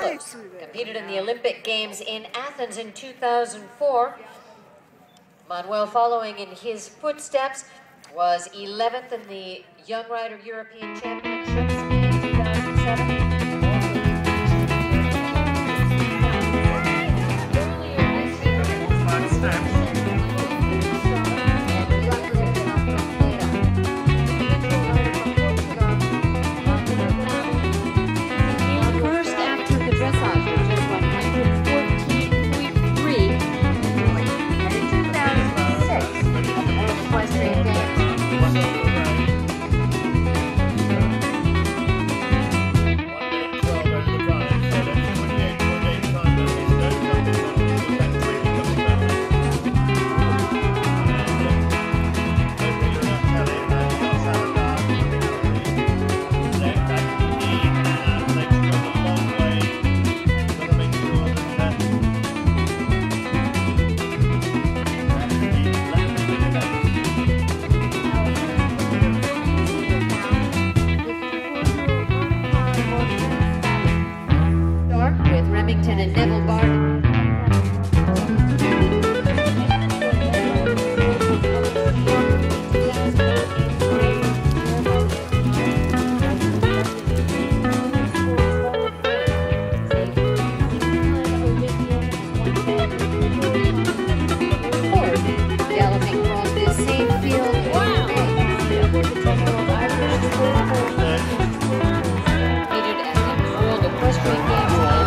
Carlos competed in the Olympic Games in Athens in 2004. Manuel, following in his footsteps, was 11th in the Young Rider European Championships in 2007. And Neville Barton. Galloping across this same field. Wow! Competed at the World Equestrian Games.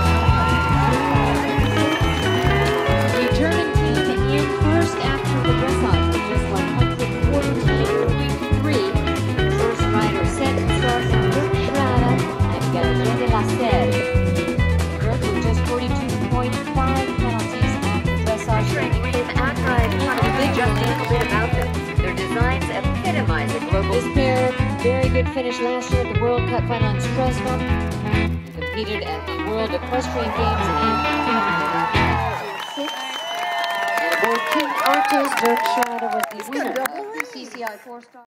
This pair, very good finish last year at the World Cup final in Strasbourg. Competed at the World Equestrian Games in 2006. And aboard King Arto's Dirk Schrader was the winner of the CCI 4-star.